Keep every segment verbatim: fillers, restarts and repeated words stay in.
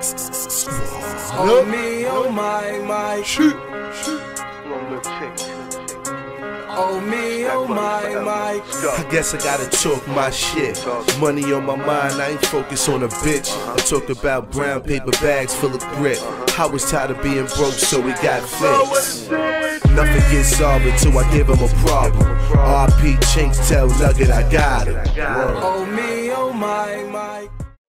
Oh me, oh my, my. Shoot. Oh me, oh my, my. I guess I gotta talk my shit. Money on my mind, I ain't focused on a bitch. I talk about brown paper bags full of grit. I was tired of being broke, so we got fixed. Nothing gets solved until I give him a problem. R P Chinks, tell Nugget I got it. Oh me, oh my, my.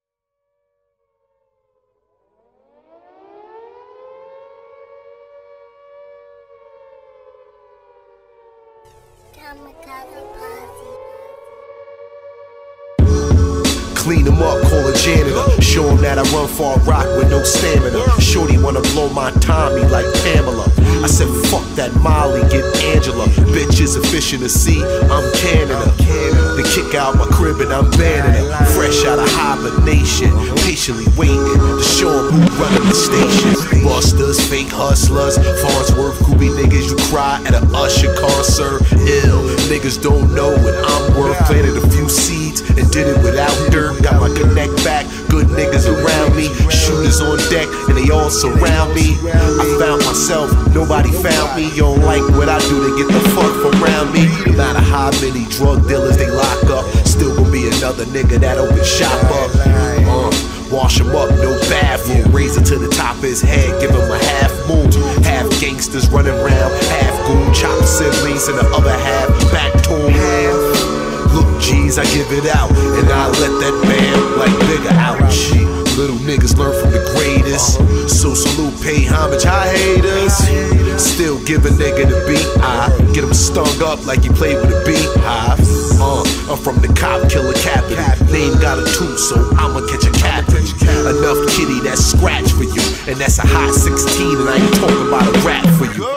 Clean him up, call a janitor. Show him that I run for a rock with no stamina. Shorty wanna blow my Tommy like Pamela. I said fuck that Molly, get Angela. Bitch is a fish in the sea, I'm canning her. They kick out my crib and I'm banning her. Fresh out of hibernation, patiently waiting to show him who running the station. Busters, fake hustlers, Farnsworth, groovy niggas. You cry at an Usher concert. Ill niggas don't know what I'm worth. Planted a few seeds and did it without dirt. Got my connect back, good niggas around me. Shooters on deck and they all surround me. I found myself, nobody found me. You don't like what I do, they get the fuck from around me. No matter how many drug dealers they lock up, still gon' be another nigga that open shop up. uh, Wash him up, no bathroom. Raise it to the top of his head, give him a half moon. Half gangsters running around, half goon. Chop siblings in the other half, back to him. Look, G's, I give it out, and I let that bam like bigger ouch. Little niggas learn from the greatest, so salute, pay homage, hi haters. Still give a nigga the beat, I get him stung up like he played with a beehive. Uh, I'm from the cop killer capital, name got a tooth, so I'ma catch a captain. Enough kitty that's scratch for you, and that's a hot sixteen, and I ain't talking about a rap for you.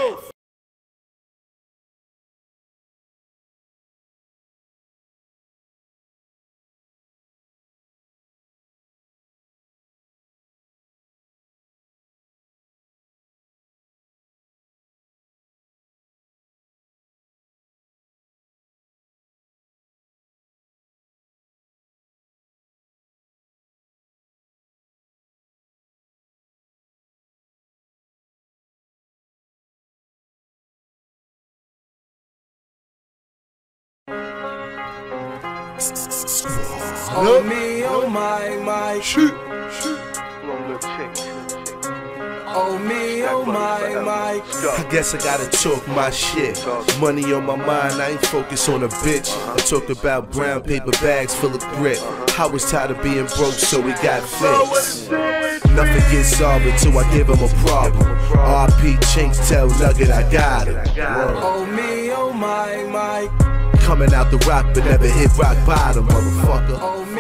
Oh me, oh my, my. Shoot. Oh me, oh my, my. I guess I gotta talk my shit. Money on my mind, I ain't focused on a bitch. I talk about brown paper bags full of grit. I was tired of being broke, so we got fixed. Nothing gets solved until I give him a problem. R P Chinks, tell Nugget I got it. Oh me, oh my, my. Coming out the rock but never hit rock bottom, motherfucker.